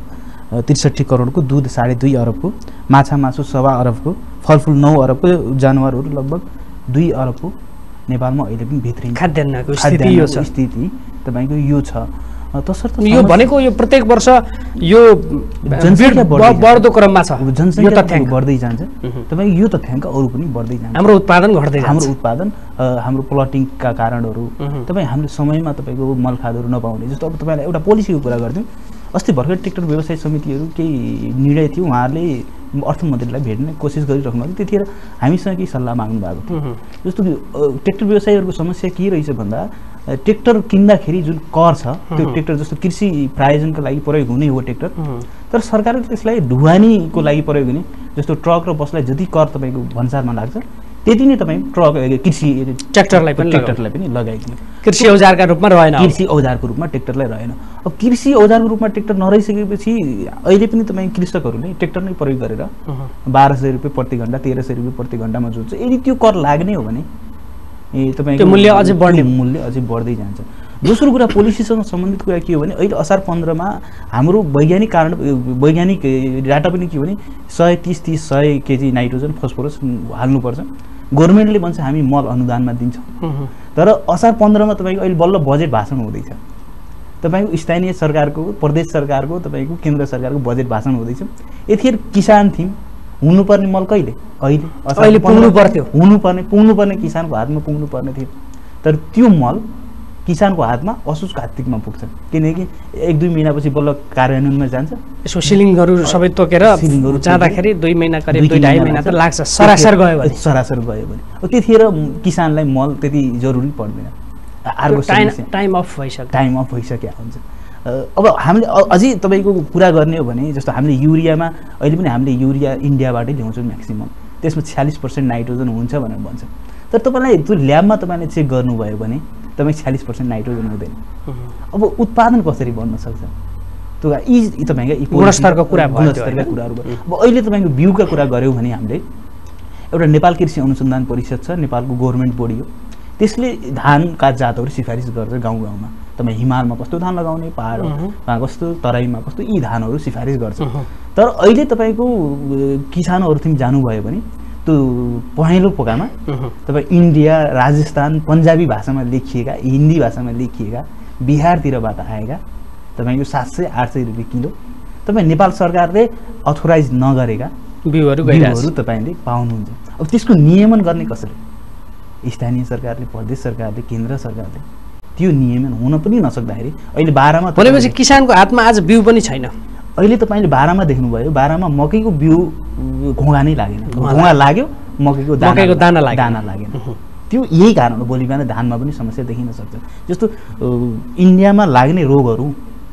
त्रिसठी करोडको, दुध साढे दुई अरबको, माछा मासु सवा अरबको, फलफुल नौ अरबको, जनावरहरू लगभग दुई अरबको नेपालमा अहिले पनि भित्रिन्छ। खाद्यान्नको स्थिति यो छ, स्थिति तपाईँको यो छ। तसर्थ यो भनेको यो प्रत्येक वर्ष यो जनसङ्ख्या बढ्दो क्रममा छ, जनसङ्ख्या तथ्याङ्क बढ्दै जान्छ। तपाईँको यो तथ्याङ्क अरू पनि बढ्दै जान्छ। हाम्रो उत्पादन घट्दै जान्छ। हाम्रो उत्पादन हाम्रो प्लटिङका कारणहरू, तपाईँ हामीले समयमा तपाईँको मलखादहरू नपाउने, जस्तो अब तपाईँलाई एउटा पोलिसीको कुरा गर्छौँ। अस्ति भर्खर ट्र्याक्टर व्यवसाय समितिहरू केही निर्णय थियो, उहाँहरूले अर्थमन्त्रीलाई भेट्ने कोसिस गरिराख्नु भएको। त्यतिखेर हामीसँग केही सल्लाह माग्नु भएको थियो। जस्तो कि ट्र्याक्टर व्यवसायीहरूको समस्या के रहेछ भन्दा ट्र्याक्टर किन्दाखेरि जुन कर छ त्यो ट्र्याक्टर जस्तो कृषि प्रायोजनको लागि प्रयोग हुने हो ट्र्याक्टर, तर सरकारले त्यसलाई ढुवानीको लागि प्रयोग हुने, जस्तो ट्रक र बसलाई जति कर तपाईँको भन्सारमा लाग्छ त्यति नै तपाईँ ट्रक कृषि ट्र्याक्टरलाई पनि ट्र्याक्टरलाई पनि लगाइदिनु। कृषि औजारका रूपमा रहेन, कृषि औजारको रूपमा ट्र्याक्टरलाई रहेन। अब कृषि औजारको रूपमा ट्र्याक्टर नरहिसकेपछि अहिले पनि तपाईँ कृषकहरूले ट्र्याक्टर नै प्रयोग गरेर बाह्र सय रुपियाँ प्रति घन्टा, तेह्र सय रुपियाँ प्रति घन्टामा जोड्छ। यदि त्यो कर लाग्ने हो भने ए तपाईँको मूल्य अझै बढ्ने मूल्य अझै बढ्दै जान्छ। दोस्रो कुरा पोलिसीसँग सम्बन्धित कुरा के हो भने अहिले असार पन्ध्रमा हाम्रो वैज्ञानिक कारण वैज्ञानिक डाटा पनि के हो भने सय तिस तिस सय केजी नाइट्रोजन फस्फोरस हाल्नुपर्छ। गभर्मेन्टले भन्छ हामी मल अनुदानमा दिन्छौँ, तर असार पन्ध्रमा तपाईँको अहिले बल्ल बजेट भाषण हुँदैछ। तपाईँको स्थानीय सरकारको, प्रदेश सरकारको, तपाईँको केन्द्र सरकारको बजेट भाषण हुँदैछ। यतिखेर किसान थियौँ, हुनुपर्ने मल कहिले अहिले अहिले पुग्नु पर्थ्यो, हुनुपर्ने पुग्नुपर्ने किसानको हातमा पुग्नुपर्ने थियो, तर त्यो मल किसानको हातमा असोज कार्तिकमा पुग्छ। किनकि एक दुई महिनापछि बल्ल कार्यान्वयनमा जान्छ। यसो सिलिङहरू सबै तोकेर जाँदाखेरि दुई महिना करिब दुई ढाई महिना त लाग्छ सरासर गयो भने सरासर गयो भने अब त्यतिखेर किसानलाई मल त्यति जरुरी पर्दैन। अर्को टाइम अफ भइसक्यो टाइम अफ भइसक्यो हुन्छ। अब हामीले अझै तपाईँको कुरा गर्ने हो भने जस्तो हामीले युरियामा अहिले पनि हामीले युरिया इन्डियाबाटै ल्याउँछौँ म्याक्सिमम, त्यसमा छ्यालिस पर्सेन्ट नाइट्रोजन हुन्छ भनेर भन्छ। तर तपाईँलाई त्यो ल्याबमा तपाईँले चेक गर्नुभयो भने तपाईँ छ्यालिस पर्सेन्ट नाइट्रोजन हुँदैन। अब उत्पादन कसरी बन्न सक्छ त्यो यी तपाईँको गुणस्तरको कुरा गुणस्तरका कुराहरू भयो। अब अहिले तपाईँको बिउका कुरा गऱ्यौँ भने हामीले एउटा नेपाल कृषि अनुसन्धान परिषद छ, नेपालको गभर्मेन्ट बडी हो, त्यसले धानका जातहरू सिफारिस गर्छ। गाउँ गाउँमा तपाईँ हिमालमा कस्तो धान लगाउने, पहाडमा कस्तो, तराईमा कस्तो, यी धानहरू सिफारिस गर्छ। तर अहिले तपाईँको किसानहरूदेखि जानुभयो भने त्यो पहेँलो पोकामा तपाईँ इन्डिया, राजस्थान, पन्जाबी भाषामा लेखिएका, हिन्दी भाषामा लेखिएका, बिहारतिरबाट आएका तपाईँको सात सय आठ सय रुपियाँ किलो तपाईँ नेपाल सरकारले अथोराइज नगरेका बिउहरू बिउहरू तपाईँले पाउनुहुन्छ। अब त्यसको नियमन गर्ने कसरी? स्थानीय सरकारले, प्रदेश सरकारले, केन्द्र सरकारले त्यो नियमन हुन पनि नसक्दाखेरि अहिले बाह्रमा भनेपछि किसानको हातमा आज बिउ पनि छैन। अहिले तपाईँले बाह्रमा देख्नुभयो, बाह्रमा मकैको बिउ घोगा नै लागेन, घोगा लाग्यो मकैको मकैको दाना लाग्यो दाना लागेन। त्यो यही कारण हो, भोलि बिहान धानमा पनि समस्या देखिन सक्छ। जस्तो इन्डियामा लाग्ने रोगहरू,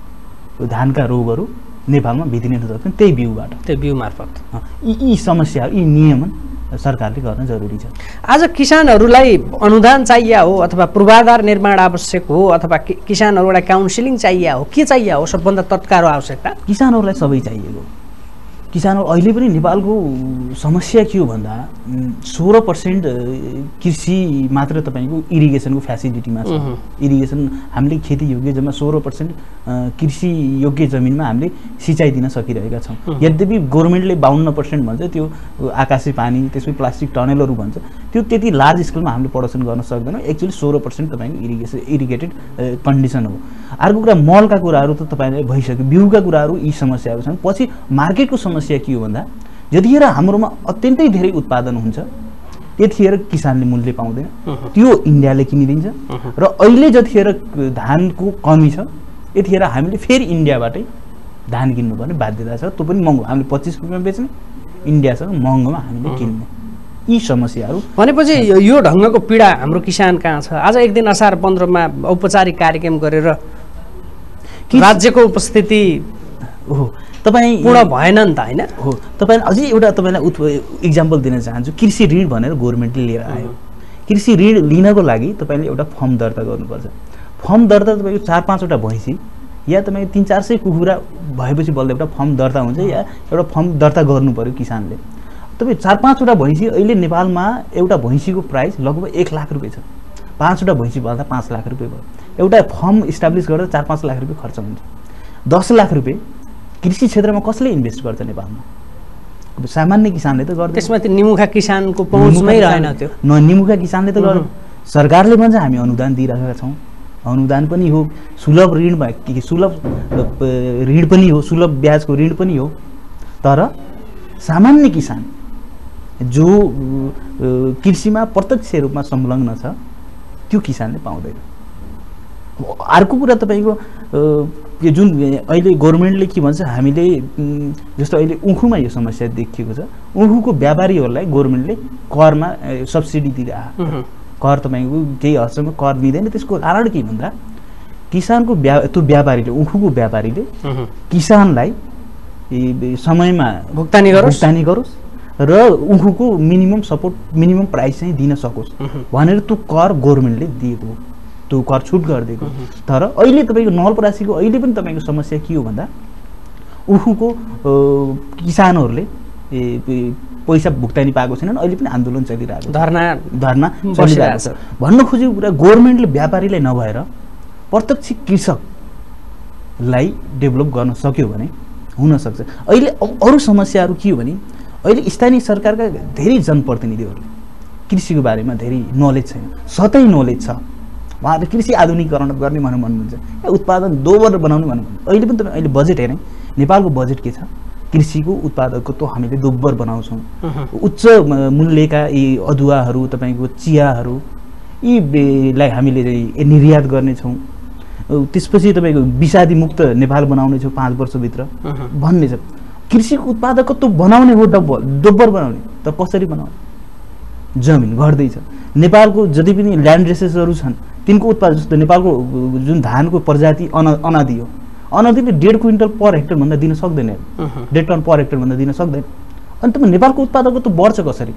धानका रोगहरू नेपालमा भित्रिन सक्छन् त्यही बिउबाट, त्यही बिउ मार्फत। यी यी समस्याहरू, यी नियमन सरकारले गर्न जरुरी छ। आज किसानहरूलाई अनुदान चाहिए हो अथवा पूर्वाधार निर्माण आवश्यक हो अथवा किसानहरूलाई काउन्सिलिङ चाहिए हो, के चाहिए हो सबभन्दा तत्काल आवश्यकता? किसानहरूलाई सबै चाहिएको। किसानहरू अहिले पनि नेपालको समस्या के हो भन्दा सोह्र पर्सेन्ट कृषि मात्र तपाईँको इरिगेसनको फ्यासिलिटीमा छ। इरिगेसन हामीले खेती योग्य जम्मा सोह्र पर्सेन्ट कृषि योग्य जमिनमा हामीले सिँचाइ दिन सकिरहेका छौँ। यद्यपि गभर्मेन्टले बाहन्न पर्सेन्ट भन्छ, त्यो आकाशे पानी, त्यसपछि प्लास्टिक टनेलहरू भन्छ, त्यो त्यति लार्ज स्केलमा हामीले प्रडक्सन गर्न सक्दैनौँ। एक्चुअली सोह्र पर्सेन्ट तपाईँको इरिगेसन इरिगेटेड कन्डिसन हो। अर्को कुरा मलका कुराहरू त तपाईँले भइसक्यो, बिउका कुराहरू यी समस्याहरू छन्। पछि मार्केटको समस्या के हो भन्दा जतिखेर हाम्रोमा अत्यन्तै धेरै उत्पादन हुन्छ त्यतिखेर किसानले मूल्य पाउँदैन, त्यो इन्डियाले किनिदिन्छ। र अहिले जतिखेर धानको कमी छ यतिखेर हामीले फेरि इन्डियाबाटै धान किन्नुपर्ने बाध्यता छ। त्यो पनि महँगो, हामीले पच्चिस रुपियाँमा बेच्ने, इन्डियासँग महँगोमा हामीले किन्ने। यी समस्याहरू भनेपछि यो ढङ्गको पीडा हाम्रो किसान कहाँ छ? आज एक दिन असार पन्ध्रमा औपचारिक कार्यक्रम गरेर राज्यको उपस्थिति हो तपाईँ पूर्ण भएन नि त, होइन? हो। तपाईँ अझै एउटा तपाईँलाई उत् इक्जाम्पल दिन चाहन्छु। कृषि ऋण भनेर गभर्मेन्टले लिएर आयो। कृषि ऋण लिनको लागि तपाईँले एउटा फर्म दर्ता गर्नुपर्छ। फर्म दर्ता तपाईँको चार पाँचवटा भैँसी या तपाईँ तिन चार सय कुखुरा भएपछि बल्ल एउटा फर्म दर्ता हुन्छ, या एउटा फर्म दर्ता गर्नु पऱ्यो किसानले। तपाईँ चार पाँचवटा भैँसी अहिले नेपालमा एउटा भैँसीको प्राइस लगभग एक लाख रुपियाँ छ। पाँचवटा भैँसी पाल्दा पाँच लाख रुपियाँ भयो। एउटा फर्म इस्टाब्लिस गरेर चार पाँच लाख रुपियाँ खर्च हुन्छ। दस लाख रुपियाँ कृषि क्षेत्रमा कसले इन्भेस्ट गर्छ नेपालमा? अब सामान्य किसानले त गर्दैन। त्यसमा त्यो निमुखा किसानको पहुँचमै रहेन त्यो। न निमुखा किसानले त गर्दैन। सरकारले भन्छ हामी अनुदान दिइरहेका छौँ, अनुदान पनि हो, सुलभ ऋण के सुलभ ऋण पनि हो, सुलभ ब्याजको ऋण पनि हो। तर सामान्य किसान जो कृषिमा प्रत्यक्ष रूपमा संलग्न छ त्यो किसानले पाउँदैन। अर्को कुरा तपाईँको जुन अहिले गभर्मेन्टले के भन्छ, हामीले जस्तो अहिले उखुमा यो समस्या देखिएको छ, उखुको व्यापारीहरूलाई गभर्मेन्टले करमा सब्सिडी दिइरहेको, कर तपाईँको केही हदसम्म कर दिँदैन। त्यसको कारण के भन्दा किसानको व्या त्यो व्यापारीले उखुको व्यापारीले किसानलाई समयमा भुक्तानी गरोस् भुक्तानी गरोस् र उखुको मिनिमम सपोर्ट मिनिमम प्राइस चाहिँ दिन सकोस् भनेर त्यो कर गभर्मेन्टले दिएको, त्यो कर छुट गरिदिएको। तर अहिले तपाईँको नवलपरासीको अहिले पनि तपाईँको समस्या के हो भन्दा उखुको किसानहरूले पैसा भुक्तानी पाएको छैनन्, अहिले पनि आन्दोलन चलिरहेको छ, धरना धरना चलिरहेको छ। भन्न खोजेको कुरा गभर्मेन्टले व्यापारीलाई नभएर प्रत्यक्ष कृषकलाई डेभलप गर्न सक्यो भने हुनसक्छ। अहिले अरू समस्याहरू के हो भने अहिले स्थानीय सरकारका धेरै जनप्रतिनिधिहरूले कृषिको बारेमा धेरै नलेज छैन, सतै नलेज छ। उहाँहरूले कृषि आधुनिकीकरण गर्ने भनेर भन्नुहुन्छ, उत्पादन दोबर बनाउने भनेर भन्नुहुन्छ। अहिले पनि तपाईँ अहिले बजेट हेर्ने नेपालको बजेट के छ, कृषिको उत्पादकको त हामीले दोब्बर बनाउँछौँ, उच्च मूल्यका यी अदुवाहरू तपाईँको चियाहरू यीलाई हामीले चाहिँ निर्यात गर्नेछौँ, त्यसपछि तपाईँको विषादी मुक्त नेपाल बनाउनेछौँ पाँच वर्षभित्र भन्ने छ। कृषिको उत्पादकत्व बनाउने हो डब्बर दोब्बर बनाउने, तर कसरी बनाउने? जमिन घट्दैछ। नेपालको जति पनि ल्यान्ड रेसेसहरू छन् तिनको उत्पादन, जस्तो नेपालको जुन धानको प्रजाति अना अनादि हो, अनादिले डेढ क्विन्टल पर हेक्टरभन्दा दिन सक्दैन, डेढ टन पर हेक्टरभन्दा दिन सक्दैन। अनि तपाईँ नेपालको उत्पादकत्व बढ्छ कसरी?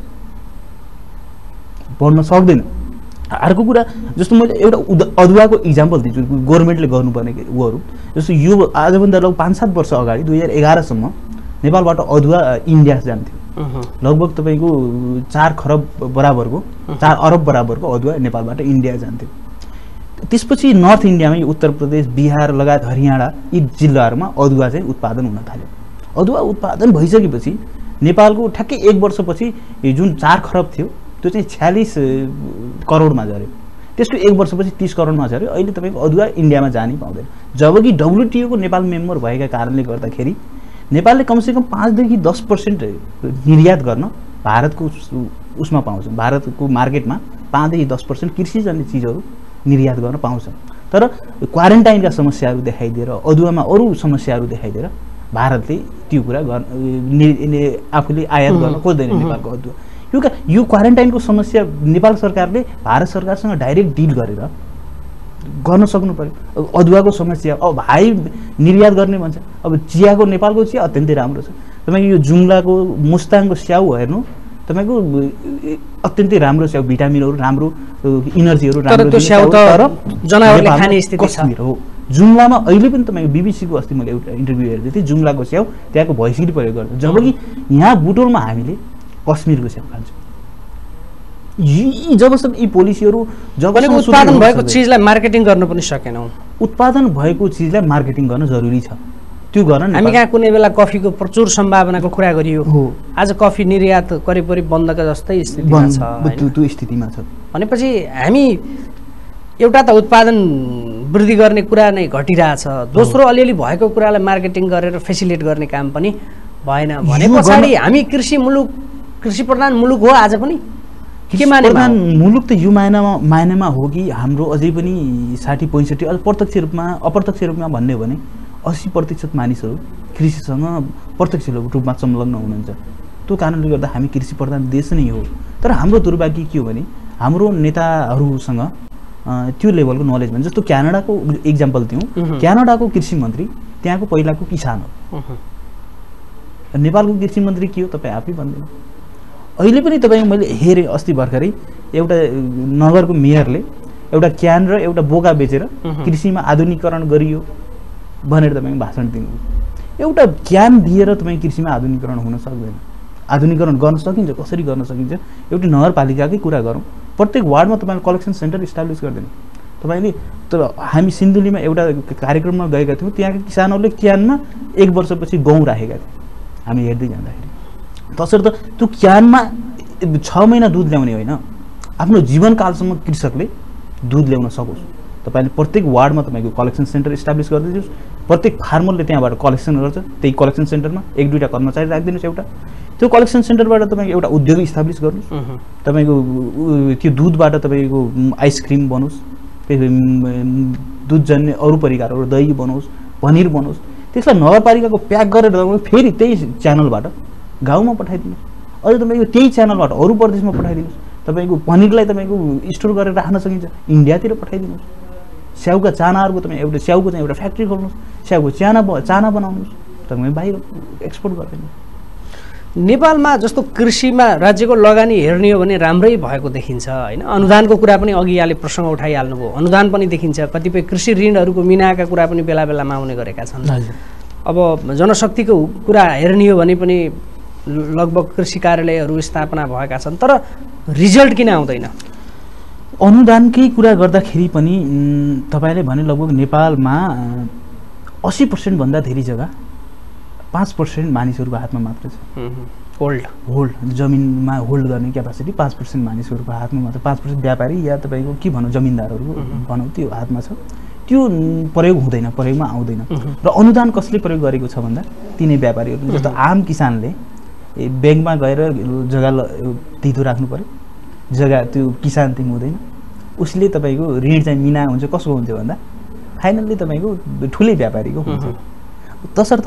बढ्न सक्दैन। अर्को कुरा जस्तो मैले एउटा अदुवाको इक्जाम्पल दिन्छु, गभर्मेन्टले गर्नुपर्ने उहरू जस्तो यो आजभन्दा लगभग पाँच सात वर्ष अगाडि दुई हजार एघारसम्म नेपालबाट अदुवा इन्डिया जान्थ्यो, लगभग तपाईँको चार खरब बराबरको चार अरब बराबरको अदुवा नेपालबाट इन्डिया जान्थ्यो। त्यसपछि नर्थ इन्डियामा उत्तर प्रदेश बिहार लगायत हरियाणा यी जिल्लाहरूमा अदुवा चाहिँ उत्पादन हुन थाल्यो। अदुवा उत्पादन भइसकेपछि नेपालको ठ्याक्कै एक वर्षपछि जुन चार खरब थियो त्यो चाहिँ छ्यालिस करोडमा झऱ्यो, त्यसको एक वर्षपछि तिस करोडमा झऱ्यो। अहिले तपाईँको अदुवा इन्डियामा जानै पाउँदैन, जबकि डब्लुटिओको नेपाल मेम्बर भएका कारणले गर्दाखेरि नेपालले कमसेकम पाँचदेखि दस पर्सेन्ट निर्यात गर्न भारतको उसमा पाउँछ, भारतको मार्केटमा पाँचदेखि दस पर्सेन्ट कृषिजन्य चिजहरू निर्यात गर्न पाउँछ। तर क्वारेन्टाइनका समस्याहरू देखाइदिएर अदुवामा अरू समस्याहरू देखाइदिएर भारतले त्यो कुरा गर्न आफूले आयात गर्न खोज्दैन नेपालको अदुवा। यो यो क्वारेन्टाइनको समस्या नेपाल सरकारले भारत सरकारसँग डाइरेक्ट डिल गरेर गर्न सक्नु पर्यो। अदुवाको समस्या अब हाई निर्यात गर्ने भन्छ, अब चियाको नेपालको चिया अत्यन्तै राम्रो छ। तपाईँको यो जुम्लाको मुस्ताङको स्याउ हेर्नु, तपाईँको अत्यन्तै राम्रो स्याउ, भिटामिनहरू राम्रो, इनर्जीहरू राम्रो, तर जनावरले खाने स्थिति हो। जुम्लामा अहिले पनि तपाईँको बिबिसीको अस्ति मैले एउटा इन्टरभ्यू हेर्दै थिएँ, जुम्लाको स्याउ त्यहाँको भैँसीले प्रयोग गर्छ, जबकि यहाँ बुटोलमा हामीले कश्मीरको स्याउ खान्छौँ। यी जबसम्म यी पोलिसीहरू जब उत्पादन भएको चिजलाई मार्केटिङ गर्न पनि सकेनौँ, उत्पादन भएको चिजलाई मार्केटिङ गर्न जरुरी छ, त्यो गर्न हामी कहाँ कुनै बेला कफीको प्रचुर सम्भावनाको कुरा गरियो हो, आज कफी निर्यात करिब करिब बन्दका जस्तै स्थितिमा छ, त्यो स्थितिमा छ। भनेपछि हामी एउटा त उत्पादन वृद्धि गर्ने कुरा नै घटिरहेछ, दोस्रो अलिअलि भएको कुरालाई मार्केटिङ गरेर फेसिलिटेट गर्ने काम पनि भएन भने पछाडि हामी कृषि मुलुक कृषि प्रधान मुलुक हो आज पनि के माने प्रधान मुलुक त यो मायनामा मायनामा हो कि हाम्रो अझै पनि साठी पैँसठी अझ प्रत्यक्ष रूपमा अप्रत्यक्ष रूपमा भन्ने हो भने अस्सी प्रतिशत मानिसहरू कृषिसँग प्रत्यक्ष रूपमा संलग्न हुनुहुन्छ। त्यो कारणले गर्दा हामी कृषि प्रधान देश नै हो। तर हाम्रो दुर्भाग्य के हो भने हाम्रो नेताहरूसँग त्यो लेभलको नलेज भन्छ। जस्तो क्यानाडाको इक्जाम्पल दिउँ, क्यानाडाको कृषि मन्त्री त्यहाँको पहिलाको किसान हो, नेपालको कृषि मन्त्री के हो तपाईँ आफै भन्दैन। अहिले पनि तपाईँ मैले हेरेँ अस्ति भर्खरै एउटा नगरको मेयरले एउटा क्यान र एउटा बोका बेचेर कृषिमा आधुनिकीकरण गरियो भनेर तपाईँ भाषण दिनु। एउटा क्यान दिएर तपाईँ कृषिमा आधुनिकीकरण हुन सक्दैन। आधुनिकीकरण गर्न सकिन्छ, कसरी गर्न सकिन्छ? एउटी नगरपालिकाकै कुरा गरौँ, प्रत्येक वार्डमा तपाईँले कलेक्सन सेन्टर इस्टाब्लिस गरिदिनु, तपाईँले तर हामी सिन्धुलीमा एउटा कार्यक्रममा गएका थियौँ, त्यहाँका किसानहरूले क्यानमा एक वर्षपछि गहुँ राखेका थिए हामी हेर्दै जाँदाखेरि। तसर्थ त्यो क्यानमा छ महिना दुध ल्याउने होइन, आफ्नो जीवनकालसम्म कृषकले दुध ल्याउन सकोस्। तपाईँले प्रत्येक वार्डमा तपाईँको कलेक्सन सेन्टर इस्टाब्लिस गरिदिनुहोस्, प्रत्येक फार्मरले त्यहाँबाट कलेक्सन गर्छ, त्यही कलेक्सन सेन्टरमा एक दुईवटा कर्मचारी राखिदिनुहोस्। एउटा त्यो कलेक्सन सेन्टरबाट तपाईँको एउटा उद्योग इस्टाब्लिस गर्नुहोस्, तपाईँको त्यो दुधबाट तपाईँको आइसक्रिम बनोस्, दुधजन्य अरू परिकारहरू दही बनोस्, पनिर बनोस्, त्यसलाई नगरपालिकाको प्याक गरेर फेरि त्यही च्यानलबाट गाउँमा पठाइदिनुहोस्, अझ तपाईँको त्यही च्यानलबाट अरू प्रदेशमा पठाइदिनुहोस्। तपाईँको पनिरलाई तपाईँको स्टोर गरेर राख्न सकिन्छ, इन्डियातिर पठाइदिनुहोस्। स्याउका चानाहरूको तपाईँ एउटा स्याउको चाहिँ एउटा फ्याक्ट्री खोल्नुहोस्, स्याउको चाना चाना बनाउनुहोस्, तपाईँ बाहिर एक्सपोर्ट गरिदिनुहोस्। नेपालमा जस्तो कृषिमा राज्यको लगानी हेर्ने हो भने राम्रै भएको देखिन्छ होइन। अनुदानको कुरा पनि अघि यहाँले प्रसङ्ग उठाइहाल्नुभयो, अनुदान पनि देखिन्छ, कतिपय कृषि ऋणहरूको मिनाका कुरा पनि बेला बेलामा आउने गरेका छन्। अब जनशक्तिको कुरा हेर्ने हो भने पनि लगभग कृषि कार्यालयहरू स्थापना भएका छन्, तर रिजल्ट किन आउँदैन? अनुदानकै कुरा गर्दाखेरि पनि तपाईँले भने लगभग नेपालमा अस्सी पर्सेन्टभन्दा धेरै जग्गा पाँच पर्सेन्ट मानिसहरूको हातमा मात्र छ। होल्ड होल्ड जमिनमा होल्ड गर्ने क्यापासिटी पाँच पर्सेन्ट मानिसहरूको हातमा मात्र, पाँच पर्सेन्ट व्यापारी या तपाईँको के भनौँ जमिनदारहरूको भनौँ त्यो हातमा छ। त्यो प्रयोग हुँदैन, प्रयोगमा आउँदैन। र अनुदान कसले प्रयोग गरेको छ भन्दा तिनै व्यापारीहरू, जस्तो आम किसानले ब्याङ्कमा गएर जग्गा दिदो राख्नु पऱ्यो, जग्गा त्यो किसान तिमी हुँदैन, उसले तपाईँको ऋण चाहिँ मिना हुन्छ, कसको हुन्थ्यो भन्दा फाइनल्ली तपाईँको ठुलै व्यापारीको हुन्छ। तसर्थ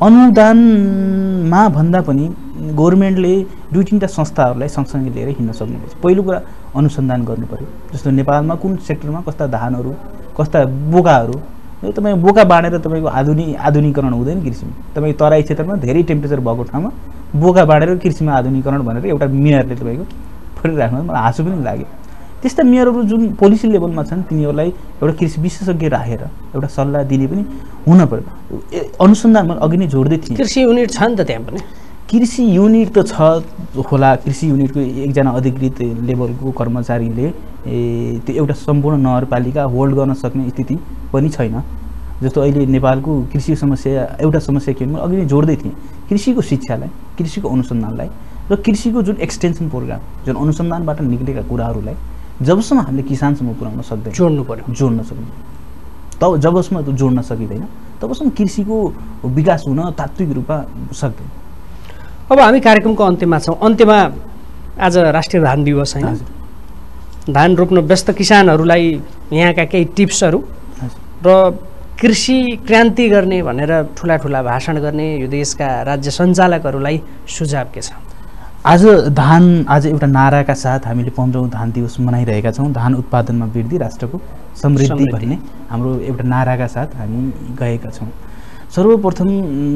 अनुदानमा भन्दा पनि गभर्मेन्टले दुई तिनवटा संस्थाहरूलाई सँगसँगै लिएर हिँड्न सक्नुपर्छ। पहिलो कुरा अनुसन्धान गर्नु पऱ्यो, जस्तो नेपालमा कुन सेक्टरमा कस्ता धानहरू, कस्ता बोकाहरू, तपाईँ बोका बाँडेर तपाईँको आधुनिक आधुनिकीकरण हुँदैन कृषिमा। तपाईँ तराई क्षेत्रमा धेरै टेम्परेचर भएको ठाउँमा बोका बाँडेर कृषिमा आधुनिकीकरण भनेर एउटा मेयरले तपाईँको फरिराख्नु मलाई हाँसो पनि लाग्यो। त्यस्ता मेयरहरू जुन पोलिसी लेभलमा छन् तिनीहरूलाई एउटा कृषि विशेषज्ञ राखेर एउटा सल्लाह दिने पनि हुन पर्यो। अनुसन्धानमा अघि नै जोड्दै थिएँ, कृषि युनिट छ नि त त्यहाँ पनि, कृषि युनिट त छ होला। कृषि युनिटको एकजना अधिकृत लेभलको कर्मचारीले त्यो एउटा सम्पूर्ण नगरपालिका होल्ड गर्न सक्ने स्थिति पनि छैन। जस्तो अहिले नेपालको कृषि समस्या एउटा समस्या के भने अघि नै जोड्दै थिएँ, कृषिको शिक्षालाई, कृषिको अनुसन्धानलाई र कृषिको जुन एक्सटेन्सन प्रोग्राम जुन अनुसन्धानबाट निक्लेका कुराहरूलाई जबसम्म हामीले किसानसम्म पुर्याउन सक्दैन, जोड्नु पर्यो, जोड्न सक्दैन, तब जबसम्म त्यो जोड्न सकिँदैन तबसम्म कृषिको विकास हुन तात्विक रूपमा सक्दैन। अब हामी कार्यक्रमको अन्त्यमा छौँ। अन्त्यमा आज राष्ट्रिय धान दिवस होइन, धान रोप्न व्यस्त किसानहरूलाई यहाँका केही टिप्सहरू र कृषि क्रान्ति गर्ने भनेर ठुला ठुला भाषण गर्ने यो देशका राज्य सञ्चालकहरूलाई सुझाव के छ? आज धान आज एउटा नाराका साथ हामीले पन्ध्रौँ धान दिवस मनाइरहेका छौँ। धान उत्पादनमा वृद्धि, राष्ट्रको समृद्धि भन्ने हाम्रो एउटा नाराका साथ हामी गएका छौँ। सर्वप्रथम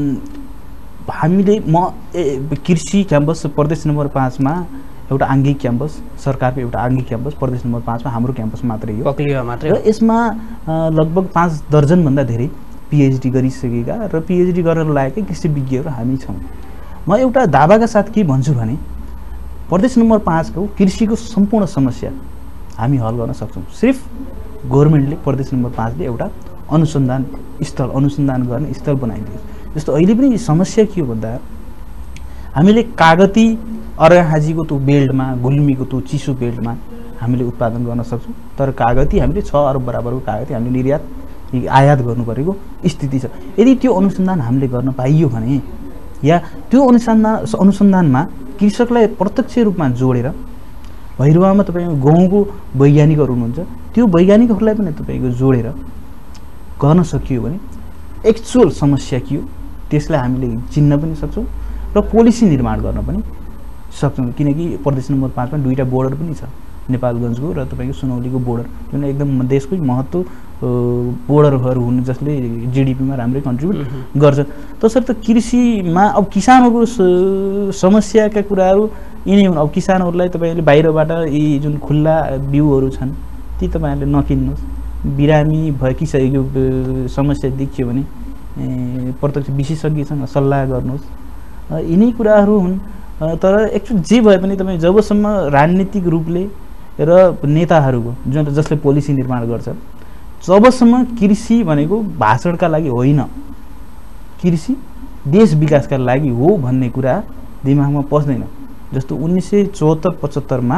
हामीले म कृषि क्याम्पस प्रदेश नम्बर पाँचमा एउटा आङ्गिक क्याम्पस, सरकारको एउटा आङ्गिक क्याम्पस प्रदेश नम्बर पाँचमा हाम्रो क्याम्पस मात्रै हो, पक्लिवा मात्रै र यसमा लगभग पाँच दर्जनभन्दा धेरै पिएचडी गरिसकेका र पिएचडी गर्न लागेकै कृषि विज्ञहरू हामी छौँ। म एउटा दावाका साथ के भन्छु भने प्रदेश नम्बर पाँचको कृषिको सम्पूर्ण समस्या हामी हल गर्न सक्छौँ। सिर्फ गभर्मेन्टले प्रदेश नम्बर पाँचले एउटा अनुसन्धान स्थल अनुसन्धान गर्ने स्थल बनाइदियोस्। जस्तो अहिले पनि समस्या के हो भन्दा हामीले कागती अर्घाखाँचीको त्यो बेल्टमा, गुल्मीको त्यो चिसो बेल्टमा हामीले उत्पादन गर्न सक्छौँ, तर कागती हामीले छ अरब बराबरको कागती हामीले निर्यात आयात गर्नु परेको स्थिति छ। यदि त्यो अनुसन्धान हामीले गर्न पाइयो भने या त्यो अनुसन्धान अनुसन्धानमा कृषकलाई प्रत्यक्ष रूपमा जोडेर भैरवामा तपाईँको गाउँको वैज्ञानिकहरू हुनुहुन्छ, त्यो वैज्ञानिकहरूलाई पनि तपाईँको जोडेर गर्न सकियो भने एक्चुअल समस्या के हो त्यसलाई हामीले चिन्न पनि सक्छौँ र पोलिसी निर्माण गर्न पनि सक्छौँ। किनकि प्रदेश नम्बर पाँचमा दुईवटा बोर्डर पनि छ, नेपालगञ्जको र तपाईँको सुनौलीको बोर्डर, जुन एकदम देशकै महत्त्व बोर्डरहरू हुन् जसले जिडिपीमा राम्रै कन्ट्रिब्युट गर्छ। तसर्थ कृषिमा अब किसानहरूको समस्याका कुराहरू यिनै हुन्। अब किसानहरूलाई तपाईँले बाहिरबाट यी जुन खुल्ला बिउहरू छन् ती तपाईँहरूले नकिन्नुहोस्, बिरामी भयो कि यो समस्या देखियो भने प्रत्यक्ष विशेषज्ञसँग सल्लाह गर्नुहोस्, यिनै कुराहरू हुन्। तर एक्चुअल जे भए पनि तपाईँ जबसम्म राजनीतिक रूपले र नेताहरूको जुन जसले पोलिसी निर्माण गर्छ जबसम्म कृषि भनेको भाषणका लागि होइन, कृषि देश विकासका लागि हो भन्ने कुरा दिमागमा पस्दैन। जस्तो उन्नाइस सय चौहत्तर पचहत्तरमा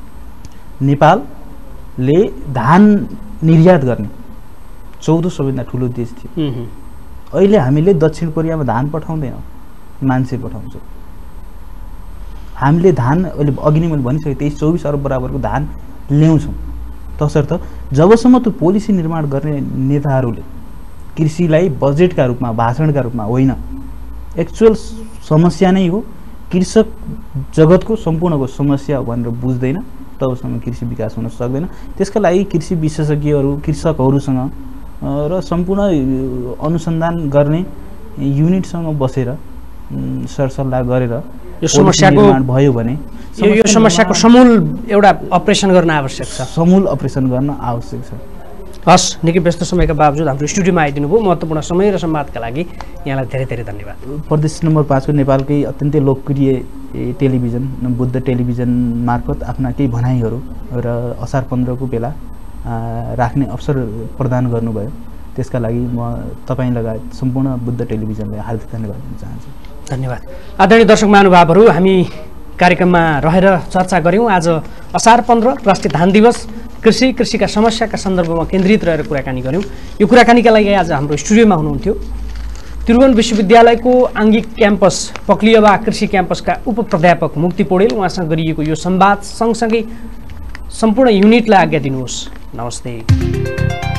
नेपालले धान निर्यात गर्ने चौधौँ सबैभन्दा ठुलो देश थियो। अहिले हामीले दक्षिण कोरियामा धान पठाउँदैनौँ, मान्छे पठाउँछौँ। हामीले धान अहिले अघि नै मैले भनिसकेँ तेइस चौबिस अरब बराबरको धान ल्याउँछौँ। तसर्थ जबसम्म त्यो पोलिसी निर्माण गर्ने नेताहरूले कृषिलाई बजेटका रूपमा भाषणका रूपमा होइन, एक्चुअल समस्या नै हो, कृषक जगतको सम्पूर्णको समस्या हो भनेर बुझ्दैन, तबसम्म कृषि विकास हुन सक्दैन। त्यसका लागि कृषि विशेषज्ञहरू कृषकहरूसँग र सम्पूर्ण अनुसन्धान गर्ने युनिटसँग बसेर सरसल्लाह गरेर यो समस्याको भयो भने यो यो समस्याको समूल एउटा अपरेसन गर्न आवश्यक छ, समूल अपरेसन गर्न आवश्यक छ। हस्, निकै व्यस्त समयका बावजुद हाम्रो स्टुडियोमा आइदिनु भयो। महत्त्वपूर्ण समय र संवादका लागि यहाँलाई धेरै धेरै धन्यवाद। प्रदेश नम्बर पाँचको नेपालकै अत्यन्तै लोकप्रिय टेलिभिजन बुद्ध टेलिभिजन मार्फत आफ्ना केही भनाइहरू र असार पन्ध्रको बेला राख्ने अवसर प्रदान गर्नुभयो, त्यसका लागि म तपाईँ लगायत सम्पूर्ण बुद्ध टेलिभिजनलाई हार्दिक धन्यवाद दिन चाहन्छु। धन्यवाद। आदरणीय दर्शक महानुभावहरू, हामी कार्यक्रममा रहेर चर्चा गऱ्यौँ। आज असार पन्ध्र राष्ट्रिय धान दिवस, कृषि कृषिका समस्याका सन्दर्भमा केन्द्रित रहेर कुराकानी गऱ्यौँ। यो कुराकानीका लागि आज हाम्रो स्टुडियोमा हुनुहुन्थ्यो त्रिभुवन विश्वविद्यालयको आङ्गिक क्याम्पस पक्लियवा कृषि क्याम्पसका उपप्राध्यापक मुक्ति पौडेल। उहाँसँग गरिएको यो संवाद सँगसँगै सम्पूर्ण युनिटलाई आज्ञा दिनुहोस्। नमस्ते।